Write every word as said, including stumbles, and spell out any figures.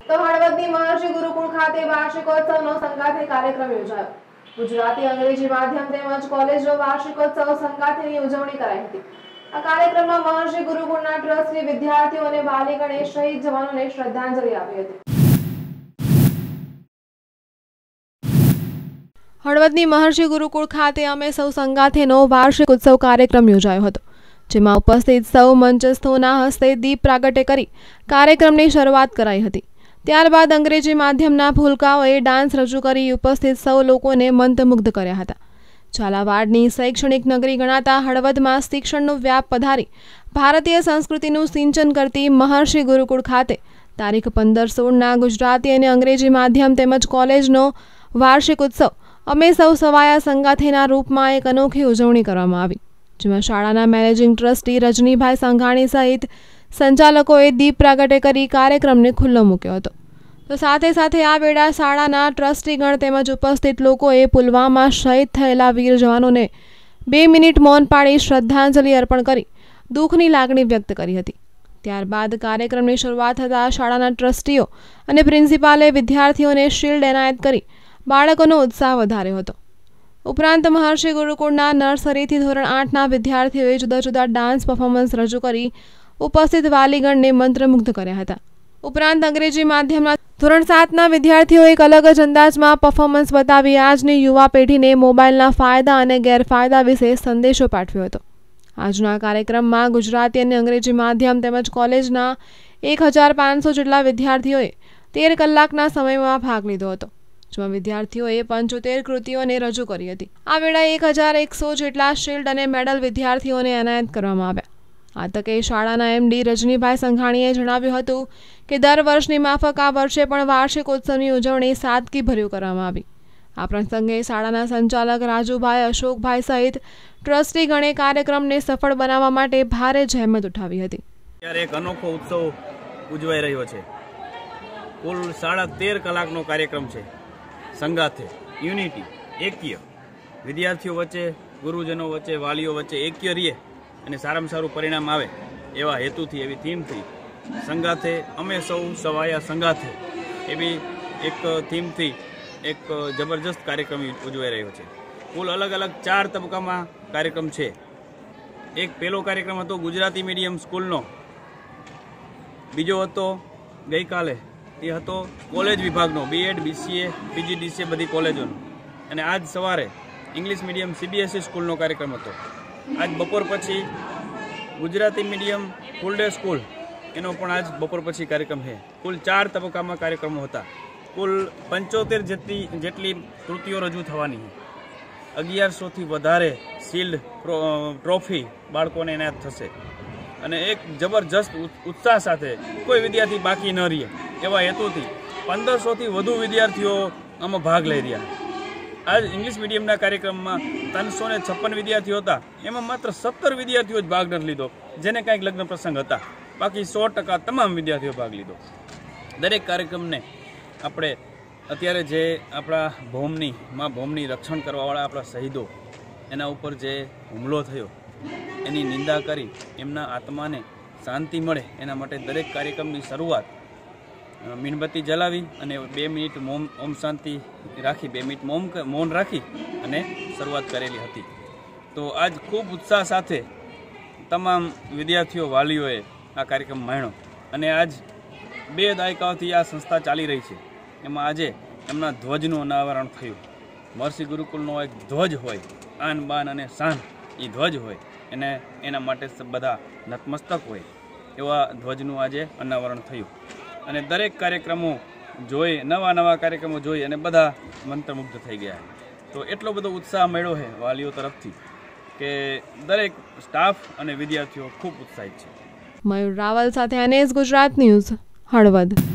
તો હળવદની મહર્ષિ ગુરુકુળ ખાતે વાર્ષિકોત્સવનો સંગાથે કાર્યક્રમ યોજાયો। ગુજરાતી અંગ્રેજી માધ્યમ તેમજ કોલેજનો વાર્ષિકોત્સવ સંગાથેની ઉજવણી કરાઈ હતી। આ કાર્યક્રમમાં મહર્ષિ ગુરુકુળના ટ્રસ્ટી વિદ્યાર્થીઓ અને વાલીગણે શહીદ જવાનોને શ્રદ્ધાંજલિ આપી હતી। હળવદની મહર્ષિ ગુરુકુળ ખાતે અમે સૌ સંગાથેનો વાર્ષિક ઉત્સવ કાર્યક્રમ યોજાયો હતો, જેમાં ઉપસ્થિત સૌ મંચસ્થોના હસ્તે દીપ પ્રાગટ્ય કરી કાર્યક્રમની શરૂઆત કરાઈ હતી। ત્યારબાદ અંગ્રેજી માધ્યમના ભૂલકાઓએ ડાન્સ રજૂ કરી ઉપસ્થિત સૌ લોકોને મંત્રમુગ્ધ કર્યા હતા। ઝાલાવાડની શૈક્ષણિક નગરી ગણાતા હળવદમાં શિક્ષણનો વ્યાપ પધારી ભારતીય સંસ્કૃતિનું સિંચન કરતી મહર્ષિ ગુરુકુળ ખાતે તારીખ પંદર સોળના ગુજરાતી અને અંગ્રેજી માધ્યમ તેમજ કોલેજનો વાર્ષિક ઉત્સવ અમે સૌ સવાયા સંગાથેના રૂપમાં એક અનોખી ઉજવણી કરવામાં આવી, જેમાં શાળાના મેનેજિંગ ટ્રસ્ટી રજનીભાઈ સંઘાણી સહિત સંચાલકોએ દીપ પ્રાગટ્ય કરી કાર્યક્રમને ખુલ્લો મૂક્યો હતો। તો સાથે સાથે આ વેળા શાળાના ટ્રસ્ટીગણ તેમજ ઉપસ્થિત લોકોએ પુલવામા શહીદ થયેલા વીર જવાનોને બે મિનિટ મૌન પાડી શ્રદ્ધાંજલિ અર્પણ કરી દુઃખની લાગણી વ્યક્ત કરી હતી। ત્યારબાદ કાર્યક્રમની શરૂઆત થતાં શાળાના ટ્રસ્ટીઓ અને પ્રિન્સિપાલે વિદ્યાર્થીઓને શિલ્ડ એનાયત કરી બાળકોનો ઉત્સાહ વધાર્યો હતો। ઉપરાંત મહર્ષિ ગુરુકુળના નર્સરીથી ધોરણ આઠના વિદ્યાર્થીઓએ જુદા જુદા ડાન્સ પરફોર્મન્સ રજૂ કરી ઉપસ્થિત વાલીગણને મંત્રમુગ્ધ કર્યા હતા। ઉપરાંત અંગ્રેજી માધ્યમના ધોરણ સાતના વિદ્યાર્થીઓએ એક અલગ જ અંદાજમાં પરફોર્મન્સ બતાવી આજની યુવા પેઢીને મોબાઈલના ફાયદા અને ગેરફાયદા વિશે સંદેશો પાઠવ્યો હતો। આજના કાર્યક્રમમાં ગુજરાતી અને અંગ્રેજી માધ્યમ તેમજ કોલેજના એક હજાર પાંચસો જેટલા વિદ્યાર્થીઓએ તેર કલાકના સમયમાં ભાગ લીધો હતો, જેમાં વિદ્યાર્થીઓએ પંચોતેર કૃતિઓને રજૂ કરી હતી। આ વેળાએ એક હજાર એકસો જેટલા શિલ્ડ અને મેડલ વિદ્યાર્થીઓને એનાયત કરવામાં આવ્યા। આ તકે શાળાના એમડી રજનીભાઈ સંઘાણીએ જણાવ્યું હતું કે દર વર્ષની માફક આ વર્ષે પણ વાર્ષિક ઉત્સવની ઉજવણી સાદગીભર્યું કરવામાં આવી। આ પ્રસંગે શાળાના સંચાલક રાજુભાઈ અશોકભાઈ સહિત ટ્રસ્ટીગણે કાર્યક્રમને સફળ બનાવવા માટે ભારે જહેમત ઉઠાવી હતી। ત્યારે એક અનોખો ઉત્સવ ઉજવાઈ રહ્યો છે। કુલ સાડા તેર કલાકનો કાર્યક્રમ છે। સંગાથે યુનિટી એક્ય વિદ્યાર્થીઓ વચ્ચે, ગુરુજનો વચ્ચે, વાલીઓ વચ્ચે એક્ય રહીએ અને સારામાં સારું પરિણામ આવે એવા હેતુથી, એવી થીમથી સંગાથે અમે સૌ સવાયા સંગાથે એવી એક થીમથી એક જબરજસ્ત કાર્યક્રમ ઉજવાઈ રહ્યો છે। કુલ અલગ અલગ ચાર તબક્કામાં કાર્યક્રમ છે। એક પહેલો કાર્યક્રમ હતો ગુજરાતી મીડિયમ સ્કૂલનો, બીજો હતો ગઈકાલે એ હતો કોલેજ વિભાગનો, બીએડ, બીસીએ, પીજીડીસીએ બધી કોલેજોનો, અને આજ સવારે ઇંગ્લિશ મીડિયમ સીબીએસઈ સ્કૂલનો કાર્યક્રમ હતો। આજ બપોર પછી Gujarati medium full day school એનો પણ આજ બપોર પછી કાર્યક્રમ છે। કુલ ચાર તબક્કામાં કાર્યક્રમો હતા। કુલ પંચોતેર જેટલી જેટલી કૃતિઓ રજૂ થવાની છે। અગિયારસોથી વધારે શિલ્ડ, ટ્રોફી બાળકોને એનાયત થશે, અને એક જબરજસ્ત ઉત્સાહ સાથે કોઈ વિદ્યાર્થી બાકી ન રહે એવા હેતુથી પંદરસોથી વધુ વિદ્યાર્થીઓ આમાં ભાગ લઈ રહ્યા। આજ ઇંગ્લિશ મીડિયમના કાર્યક્રમમાં ત્રણસો ને છપ્પન વિદ્યાર્થીઓ હતા, એમાં માત્ર સત્તર વિદ્યાર્થીઓ જ ભાગ નથી લીધો, જેને કાંઈક લગ્ન પ્રસંગ હતા, બાકી સો ટકા તમામ વિદ્યાર્થીઓ ભાગ લીધો। દરેક કાર્યક્રમને આપણે અત્યારે જે આપણા ભૌમની માં ભૌમની રક્ષણ કરવાવાળા આપણા શહીદો, એના ઉપર જે હુમલો થયો એની નિંદા કરી એમના આત્માને શાંતિ મળે એના માટે દરેક કાર્યક્રમની શરૂઆત મીણબત્તી જલાવી અને બે મિનિટ મૌન ઓમ શાંતિ રાખી બે મિનિટ મૌન મૌન રાખી અને શરૂઆત કરેલી હતી। તો આજ ખૂબ ઉત્સાહ સાથે તમામ વિદ્યાર્થીઓ, વાલીઓએ આ કાર્યક્રમ માણ્યો, અને આજ બે દાયકાઓથી આ સંસ્થા ચાલી રહી છે, એમાં આજે એમના ધ્વજનું અનાવરણ થયું। મહર્ષિ ગુરુકુળનો એક ધ્વજ હોય, આન બાન અને શાન, એ ધ્વજ હોય એને એના માટે બધા નતમસ્તક હોય એવા ધ્વજનું આજે અનાવરણ થયું, અને દરેક કાર્યક્રમો જોઈ, નવા નવા કાર્યક્રમો જોઈ અને બધા મંત્રમુગ્ધ થઈ ગયા। તો એટલો બધો ઉત્સાહ મળ્યો છે વાલીઓ તરફથી કે દરેક સ્ટાફ અને વિદ્યાર્થીઓ ખૂબ ઉત્સાહિત છે। મયુર રાવલ સાથે અનેસ, ગુજરાત ન્યૂઝ, હળવદ।